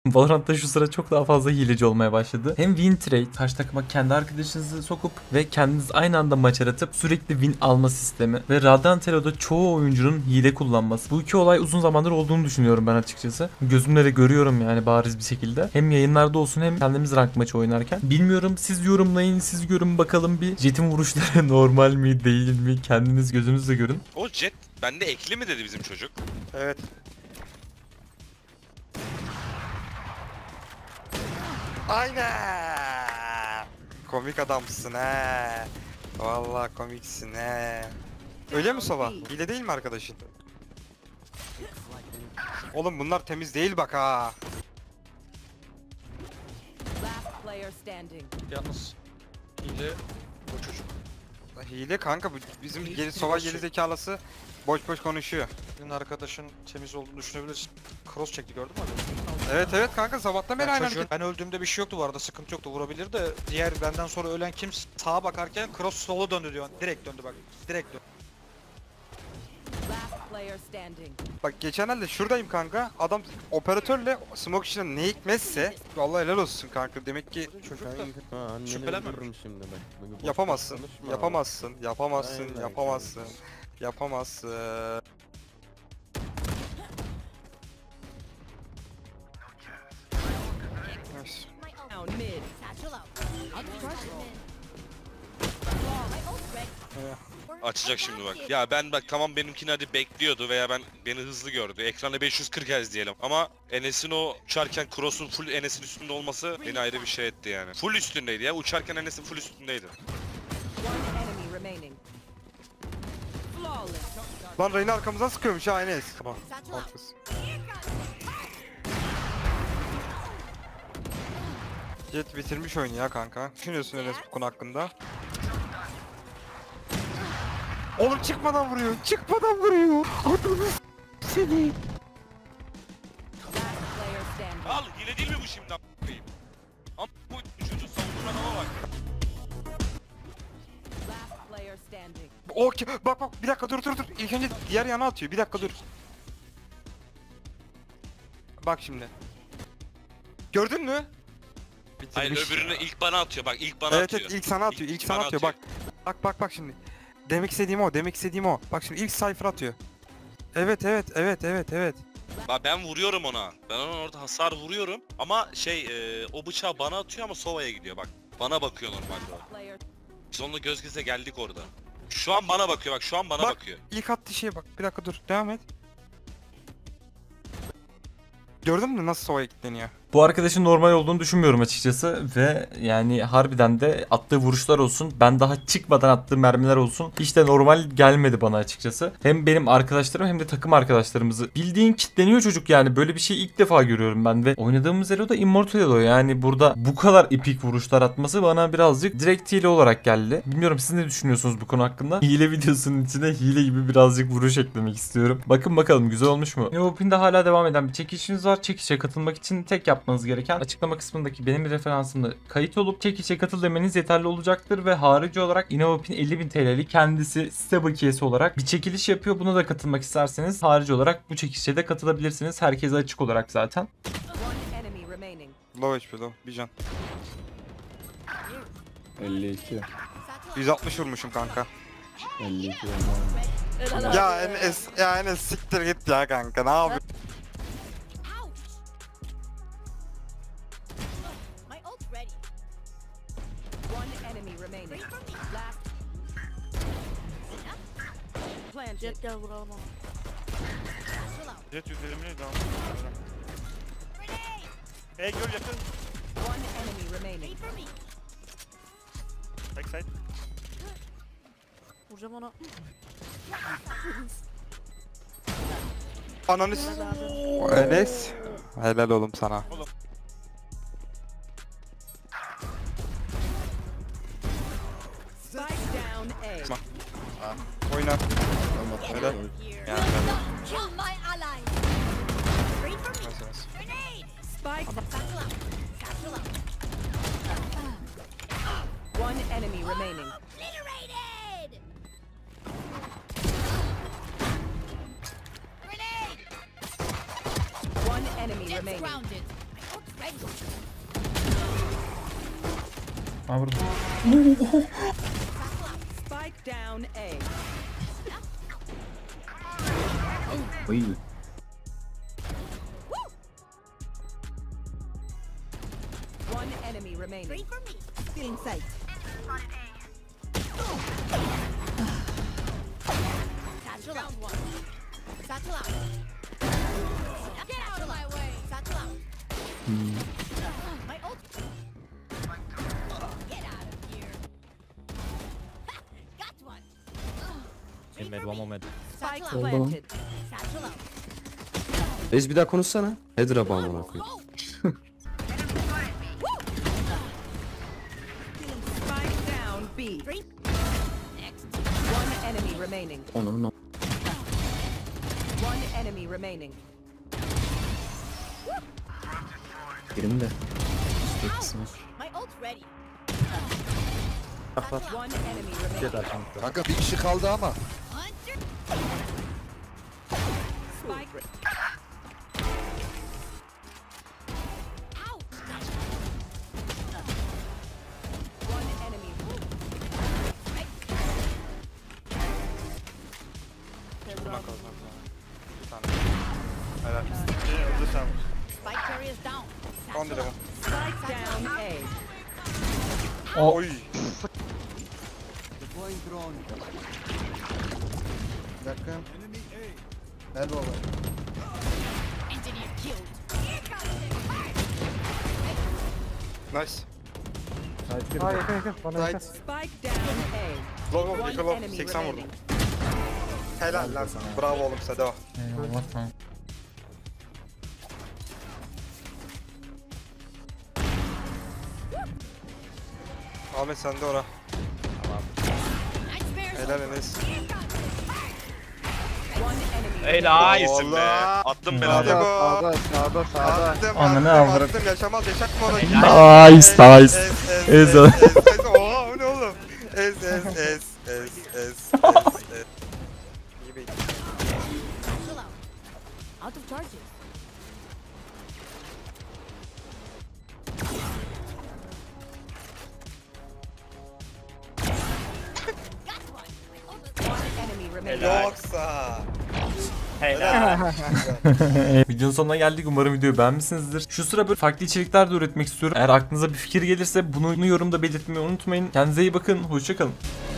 Valorant'ta şu sıra çok daha fazla hileci olmaya başladı. Hem win trade, karşı takıma kendi arkadaşınızı sokup ve kendiniz aynı anda maç aratıp sürekli win alma sistemi ve Radiant Hero'da çoğu oyuncunun hile kullanması. Bu iki olay uzun zamandır olduğunu düşünüyorum ben açıkçası. Gözümle de görüyorum yani bariz bir şekilde. Hem yayınlarda olsun hem kendimiz rank maçı oynarken. Bilmiyorum, siz yorumlayın, siz görün bakalım bir Jet'in vuruşları normal mi değil mi? Kendiniz gözünüzle görün. O Jet bende ekli mi dedi bizim çocuk? Evet. Aynen. Komik adamsın he. Vallahi komiksin he. Öyle mi Sova? Hile değil mi arkadaşın? Oğlum bunlar temiz değil bak ha. Yalnız hile bu çocuk. Hile kanka, bizim Sova geri zekalısı boş boş konuşuyor. Senin arkadaşın temiz olduğunu düşünebilirsin. Cross çekti, gördün mü? Evet evet kanka, sabahtan beri Ben, aynı çocuğun, hareket. ben öldüğümde bir şey yoktu bu arada, sıkıntı yoktu, vurabilir de diğer benden sonra ölen kim sağa bakarken cross sola döndü diyor. Direkt döndü bak. Direkt döndü. Bak geçen elde şuradayım kanka. Adam operatörle smoke içine ne hikmetse vallahi helal olsun kanka. Demek ki Çocuk da şüphelenmemiş. Şimdi bak. yapamazsın. Konuşma. Yapamazsın. Yapamazsın. Aynen, Yapamazsın. Yapamazsın. Açacak şimdi bak. Ya ben bak tamam, benimkini hadi bekliyordu veya beni hızlı gördü. Ekranda 540 Hz diyelim. Ama Enes'in o uçarken cross'un full Enes'in üstünde olması beni ayrı bir şey etti yani. Full üstündeydi ya. Uçarken Enes'in full üstündeydi. Lan Reyna arkamızdan sıkıyormuş ha Enes. Tamam. Haklısın. Jet bitirmiş oyunu ya kanka. Düşünüyorsun Enes bu konu hakkında. Oğlum çıkmadan vuruyor. Çıkmadan vuruyor. Adamı seni. Al, hile değil mi bu şimdi a**ayım? Ama bu çocuğu savunduğun adama bak. Okey. Bak bak, bir dakika dur. İlk önce diğer yana atıyor. Bir dakika dur. Bak şimdi. Gördün mü? Hayır, Bitirmiş. öbürünü ilk bana atıyor bak, ilk bana Evet atıyor. evet, ilk sana atıyor. İlk sana bana atıyor. Bak şimdi. Demek istediğim o. Bak şimdi ilk Cypher atıyor. Evet. Bak ben vuruyorum ona. Ben ona orada hasar vuruyorum ama o bıçağı bana atıyor ama Sova'ya gidiyor bak. Bana bakıyor normalde o. Biz onunla göz göze geldik orada. Şu an bana bakıyor bak, şu an bana Bak. bakıyor. İlk attığı şeye bak. Bir dakika dur. Devam et. Gördün mü nasıl Sova'ya kilitleniyor? Bu arkadaşın normal olduğunu düşünmüyorum açıkçası ve yani harbiden de attığı vuruşlar olsun, ben daha çıkmadan attığı mermiler olsun hiç de normal gelmedi bana açıkçası. Hem benim arkadaşlarım hem de takım arkadaşlarımızı bildiğin kitleniyor çocuk, yani böyle bir şey ilk defa görüyorum ben ve oynadığımız Elo da Immortal Elo, yani burada bu kadar epik vuruşlar atması bana birazcık direkt hile olarak geldi. Bilmiyorum, siz ne düşünüyorsunuz bu konu hakkında? Hile videosunun içine hile gibi birazcık vuruş eklemek istiyorum. Bakın bakalım güzel olmuş mu? Neopin'de hala devam eden bir çekişimiz var. Çekişe katılmak için tek yapmanız gereken açıklama kısmındaki benim referansımda kayıt olup çekişe katıl demeniz yeterli olacaktır ve harici olarak Innovapin 50.000 TL'lik kendisi site bakiyesi olarak bir çekiliş yapıyor. Buna da katılmak isterseniz harici olarak bu çekişe de katılabilirsiniz. Herkese açık olarak zaten. Low HP low. Bir can. 52. 160 vurmuşum kanka. 52. Ya Enes siktir git ya kanka. Ne yapıyorsun? Jet gel vuralım onu. Jet 120'ydi ama. Hey gör yakın. Backside. Vuracağım ona. Ananı Enes. Helal oğlum sana. Oyna. Helal. Yani Kill my ally. Wait for me. nasıl? Grenade. Spike. Satchel out. Satchel out. One enemy remaining. Obliterated. Grenade. One enemy Jet's remaining. grounded. My Ha burada. Spike down A. Oy. One enemy remaining. Three for me. Feeling sight. Satchel out. Satchel out. Get out of my way. Satchel out. My ult. Get out of here. Ha, got one. Mid, one more mid. Spike Satchel out. planted. Satchel out. Reis bir daha konuşsana. Headra bağımına koyayım. Spike down B. Three. Next. One enemy remaining. Onun One enemy remaining. birini de. My ult ready. One enemy remaining. Kanka bir kişi kaldı ama. Hunter. Spike. Out. One enemy. Helal. Öldü sen. Spike carrier is down. On dedim. Spike down A. Oy. Bir dakika. Gel baba. Engineer killed. Nice. Side. Spike down A. Low One low. enemy 80 vurdum. remaining. Helal lan sana. Bravo oğlum size devam. Eyvallah kanka. Ahmet sen de ora. Nightmares. Helal Enes. One enemy. Helal iyisin be. Allah. Attım Helal. beni. Hadi bu. Sağda sağda. Attım Ananı attım avradım. attım. Yaşamaz yaşatma onu. Nice, nice. Ez. Oha o ne oğlum? Ez. İyi bey. Satchel out. Out of charges. Got one. My ult is One enemy remaining. Yoksa. Videonun sonuna geldik. Umarım videoyu beğenmişsinizdir. Şu sıra böyle farklı içerikler de üretmek istiyorum. Eğer aklınıza bir fikir gelirse bunu yorumda belirtmeyi unutmayın. Kendinize iyi bakın. Hoşça kalın.